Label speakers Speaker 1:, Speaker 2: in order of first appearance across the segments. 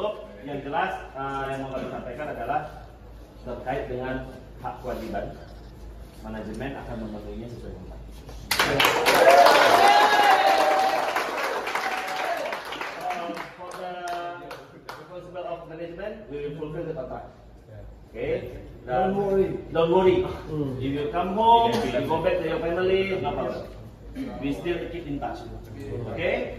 Speaker 1: tutup. Yang jelas yang mau kami sampaikan adalah terkait dengan hak kewajiban manajemen akan memenuhinya sesuai dengan for the responsible of management, we will fulfill the contract. Okay? Don't worry. If you come home, you go back to your family, no problem. We still keep in touch. Okay?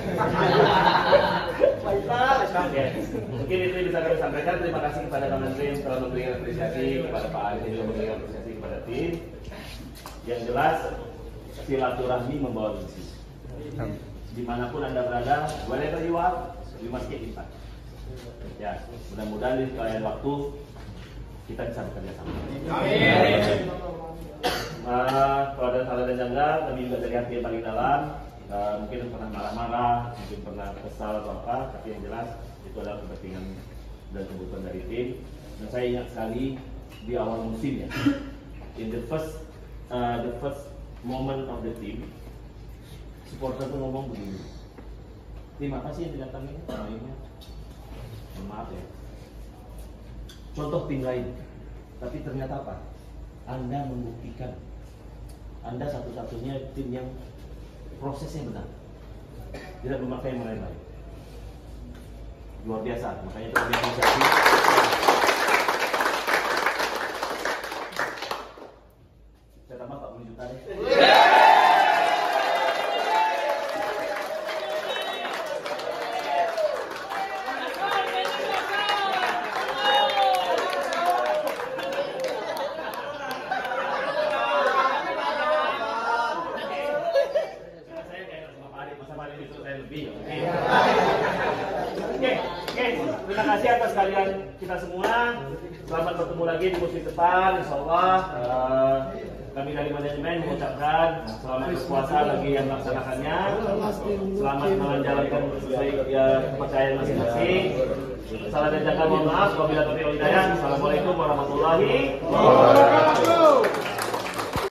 Speaker 1: Mungkin itu bisa kami sampaikan. Terima kasih kepada Pak Menteri yang telah memberikan apresiasi, kepada Pak Ali yang juga memberikan apresiasi kepada tim. Yang jelas, silaturahmi membawa misi. Dimanapun Anda berada, wherever you are, you must keep in touch. Ya, mudah-mudahan di lain waktu kita bisa bekerja sama. Amin. Kalau ada salah dan janggal, kami juga dari hati yang paling dalam. Mungkin pernah marah-marah, mungkin pernah kesal atau apa, tapi yang jelas itu adalah kepentingan dan kebutuhan dari tim. Dan saya ingat sekali di awal musim ya, in the first moment of the team, supporter tuh ngomong begini, tim apa sih yang didatangi? Mainnya, maaf ya, contoh tim lain, tapi ternyata apa? Anda membuktikan Anda satu-satunya tim yang prosesnya benar, tidak memakai yang lain-lain. Luar biasa, makanya itu kami apresiasi. Saya tambah 40 juta deh. Terima kasih atas kalian kita semua. Selamat bertemu lagi di musim depan, insya Allah. Kami dari manajemen mengucapkan selamat berpuasa bagi yang melaksanakannya. Selamat menjalankan sesuai kepercayaan masing-masing. Salah dan janggal mohon maaf. Wabillahi taufiq wal hidayah. Assalamualaikum warahmatullahi wabarakatuh.